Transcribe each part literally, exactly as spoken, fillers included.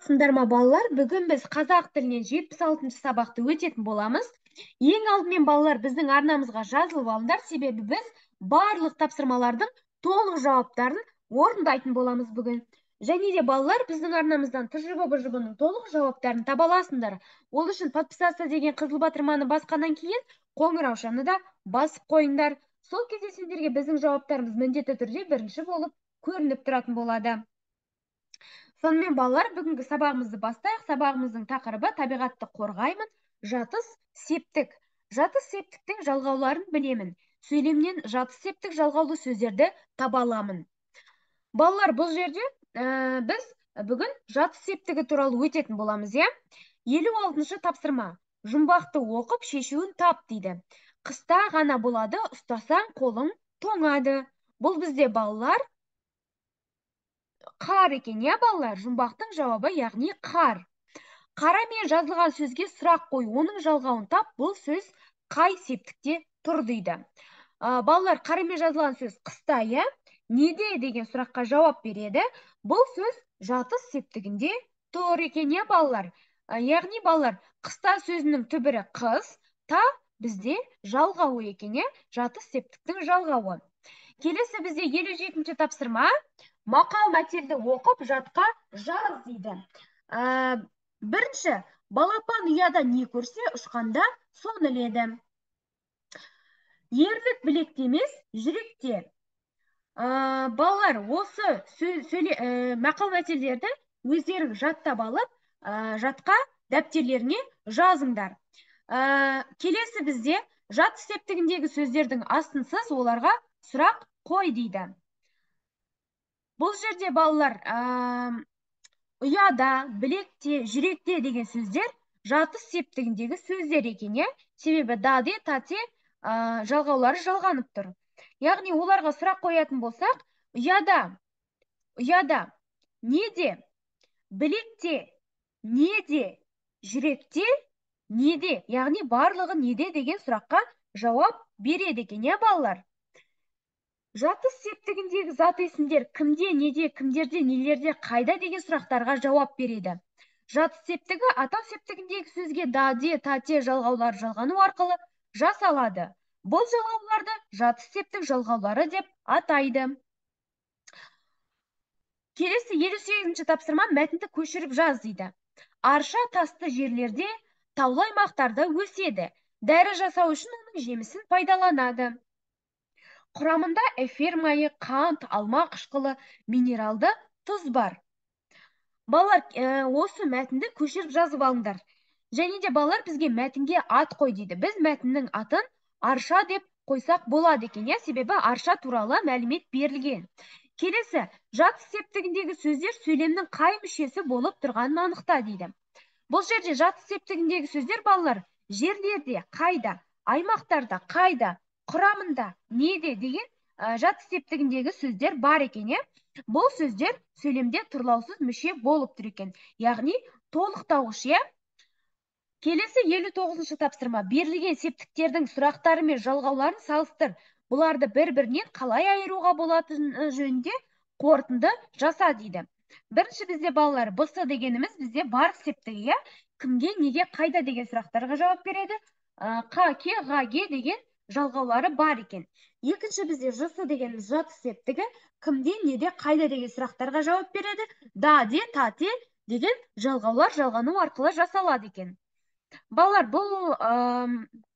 Сындарма балалар, бүгін біз қазақ тілінен жетпіс алтыншы сабақты өтетін боламыз. Ең алдымен балалар біздің арнамызға жазылып алыңдар, себебі біз барлық тапсырмалардың толық жауаптарын орындайтын боламыз бүгін. Және де балалар біздің арнамыздан Т Ж Б жұбының толық жауаптарын таба аласыңдар. Ол үшін подписаться деген қызыл батырманы басқаннан кейін қоңыраушаны да басып қойыңдар. Сол кезде сендерге біздің жауаптарымыз міндетті түрде бірінші болып көрініп тұратын болады. Сонымен балалар, бүгінгі сабағымызды бастайық. Сабағымыздың тақырыбы табиғатты қорғаймын, жатыс септік. Жатыс септіктің жалғауларын білемін. Сөйлемнен жатыс септік жалғаулы сөздерді таба аламын. Балалар, бұл жерде ә, біз бүгін жатыс септігі туралы өтетін боламыз, иә? елу алтыншы тапсырма. Жұмбақты оқып шешуін тап дейді. Қыста ғана болады, ұстасаң қолың тоңады. Бұл бізде балалар қар екен, иә балалар? Жұмбақтың жауабы, яғни қар. Қарамен жазылған сөзге сұрақ қой, оның жалғауын тап, бұл сөз қай септікте тұр дейді. А, балалар, қарамен жазылған сөз қыста, иә? Неде деген сұраққа жауап береді. Бұл сөз жатыс септігінде тұр екен, иә балалар? А, яғни балалар, қыста сөзінің түбірі қыс, та бізде жалғауы екен, иә? Жатыс септіктің жалғауы. Келесі бізде елу жетінші тапсырма. Мақал мәтелді оқып жатқа жаз дейді. Ә, бірінші, балапан ұяда не көрсе, ұшқанда соны іледі. Ерлік білекте емес, жүректе. Ә, балалар, осы сөйле, ә, мақал мәтелдерді өздерің жаттап алып, ә, жатқа дәптерлеріне жазыңдар. Ә, келесі бізде жатыс септігіндегі сөздердің астынсыз оларға сұрақ қой дейді. Бұл жерде балалар ұяда, білекте, жүректе деген сөздер жатыс септігіндегі сөздер екен, е? Себебі даде, тате жалғаулары жалғанып тұр. Яғни оларға сұрақ қоятын болсақ, ұяда, ұяда, неде, білекте, неде, жүректе, неде, яғни барлығы неде деген сұраққа жауап береді екен, е балалар? Жатыс септігіндегі зат есімдер кімде, неде, кімдерде, нелерде, қайда деген сұрақтарға жауап береді. Жатыс септігі атау септігіндегі сөзге даде, тате жалғаулар жалғану арқылы жасалады. Бұл жалғауларды жатыс септік жалғаулары деп атайды. Келесі елу сегізінші тапсырма мәтінді көшіріп жаз дейді. Арша тасты жерлерде, таулы аймақтарда өседі. Дәрі жасау үшін оның жемісін пайдаланады. Құрамында эфир майы, қант, алма қышқылы, минералды тұз бар. Балалар, осы мәтінді көшіріп жазып алыңдар. Және де балалар бізге мәтінге ат қой дейді. Біз мәтіннің атын арша деп қойсақ болады екен, иә? Себебі арша туралы мәлімет берілген. Келесі, жатыс септігіндегі сөздер сөйлемнің қай мүшесі болып тұрғанын анықта дейді. Бұл жерде жатыс септігіндегі сөздер балалар жерлерде, қайда, аймақтарда, қайда, құрамында, неде деген жатыс септігіндегі сөздер бар екен, е? Бұл сөздер сөйлемде тұрлаусыз мүше болып тұр екен. Яғни толықтауыш, е? Келесі елу тоғызыншы тапсырма. Берілген септіктердің сұрақтары мен жалғауларын салыстыр. Бұларды бір-бірінен қалай айыруға болатыны жөнінде қорытынды жаса дейді. Бірінші бізде балалар бысы дегеніміз бізде бар септігі, е? Кімге, неге, қайда деген сұрақтарға жауап береді. Қа, ке, ға, ге деген жалғаулары бар екен. Екінші бізде жысы дегеніміз жатыс септігі, кімде, неде, қайда деген сұрақтарға жауап береді. Даде, тате деген жалғаулар жалғану арқылы жасалады екен. Балалар, бұл ә,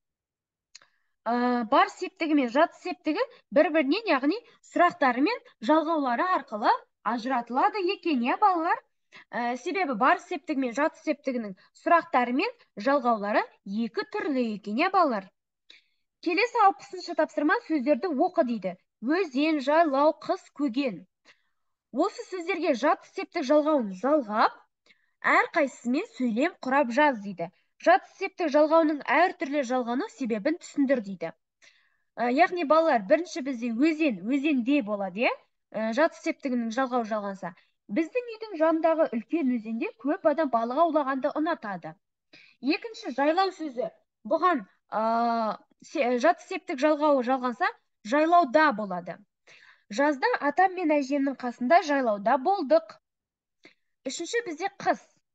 ә, бар септігі мен жатыс септігі бір-бірінен, яғни сұрақтары мен жалғаулары арқылы ажыратылады екен, е балалар? Ә, себебі бар септігі мен жатыс септігінің сұрақтары мен жалғаулары екі түрлі екен, е балалар? Келесі алпысыншы тапсырма сөздерді оқы дейді. Өзен, жайлау, қыс, көген. Осы сөздерге жатыс септік жалғауын жалғап, әр қайсысымен сөйлем құрап жаз дейді. Жатыс септік жалғауының әр түрлі жалғану себебін түсіндір дейді. Яғни балалар, бірінші бізде өзен, өзенде болады, е? Жатыс септігінің жалғау жалғанса. Біздің үйдің жанындағы үлкен өзенде көп адам балық аулағанды ұнатады. Екінші, жайлау сөзі. Бұған жатыс септік жалғауы жалғанса, жайлауда болады. Жазда атам мен әжемнің қасында жайлауда болдық. Үшінші бізде қыс.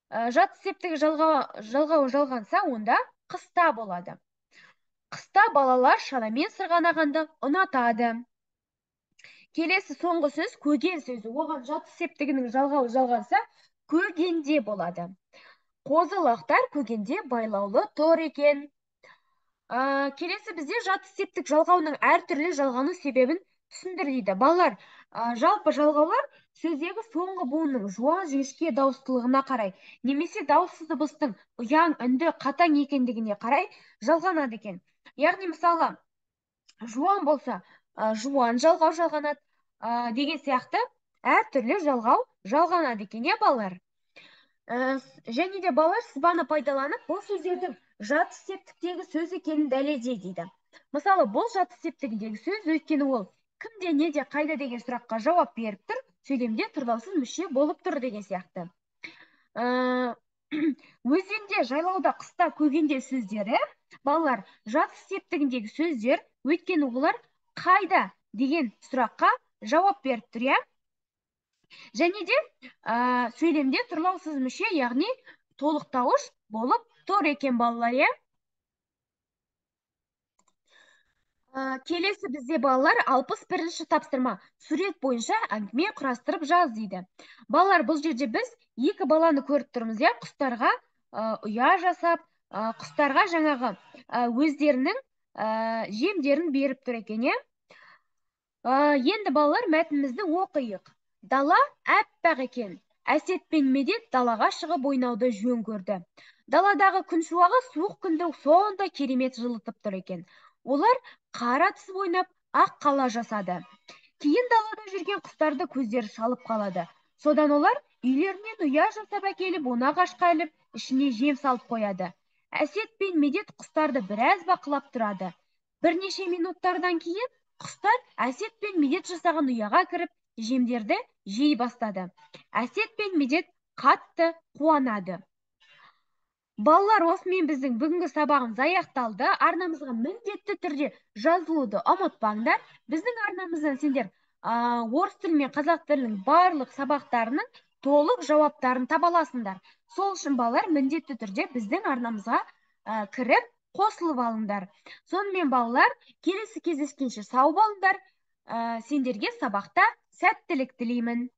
Жат септігі жалғау жалғанса, онда қыста болады. Қыста балалар шанамен сырғанағанды ұнатады. Келесі соңғы сөз көген сөзі. Оған жат септігінің жалғауы жалғанса, көгенде болады. Қозы-лақтар көгенде байлаулы тұр екен. Келесі бізде жат септік жалғауының әртүрлі жалғану себебін түсіндір дейді. Балалар, жалпы жалғаулар сөздегі соңғы буынның жуан жіңішке дауыстылығына қарай, немесе дауыссыз дыбыстың ұяң, үнді, қатаң екендігіне қарай жалғанады екен. Яғни мысалы, жуан болса, жуан жалғау жалғанады деген сияқты әртүрлі жалғау жалғанады екен, иә балалар? Және де балалар сызбаны пайдаланып, бұл сөздердің жат септіктегі сөз екенін дәлелдей дейді. Мысалы, бұл жат септігіндегі сөз, өйткені ол кімде, неде, қайда деген сұраққа жауап беріп тұр, сөйлемде тұрлаусыз мүше болып тұр деген сияқты. Өзенде, жайлауда, қыста, көгенде сөздері, балалар, жат септігіндегі сөздер, өйткені олар қайда деген сұраққа жауап беріп тұр, иә? Және де сөйлемде тұрлаусыз мүше, яғни толықтауыш болып тұр екен балалар, иә? Келесі бізде балалар алпыс бірінші тапсырма. Сурет бойынша әңгіме құрастырып жаз дейді. Балалар, бұл жерде біз екі баланы көріп тұрмыз, иә? Құстарға ұя жасап, құстарға жаңағы өздерінің жемдерін беріп тұр екен, иә? Енді балалар, мәтінімізді оқиық. Дала әппақ екен. Әсет пен Медет далаға шығып ойнауды жөн көрді. Даладағы күн шуағы суық күнді сондай керемет жылытып тұр екен. Олар қара түсіп ойнап, ақ қала жасады. Кейін далада жүрген құстарды көздері шалып қалады. Содан олар үйлерінен ұя жасап әкеліп, оны ағашқа іліп, ішіне жем салып қояды. Әсет пен Медет құстарды біраз бақылап тұрады. Бірнеше минуттардан кейін құстар Әсет пен Медет жасаған ұяға кіріп, жемдерді жей бастады. Әсет пен Медет қатты қуанады. Балалар, осымен біздің бүгінгі сабағымыз аяқталды. Арнамызға міндетті түрде жазылуды ұмытпаңдар. Біздің арнамыздан сендер орыс тілі мен қазақ тілінің барлық сабақтарының толық жауаптарын таба аласыңдар. Сол үшін балалар міндетті түрде біздің арнамызға кіріп қосылып алыңдар. Сонымен балалар, келесі кездескенше сау болыңдар. Сендерге сабақта сәттілік тілеймін.